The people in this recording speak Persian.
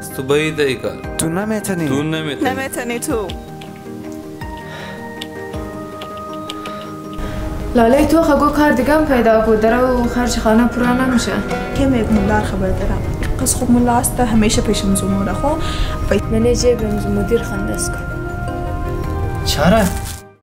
از تو بعیده ای کار. تو نمیتونی. نمیتونی تو. لاله تو خگو کار دیگه هم پیدا بود داره و خرج خانه پورا نمیشه. که مدار خبر دارم. قصد خوب ملا است همیشه پیشم زموره خو. من جیبم مدیر خندس کن. چرا؟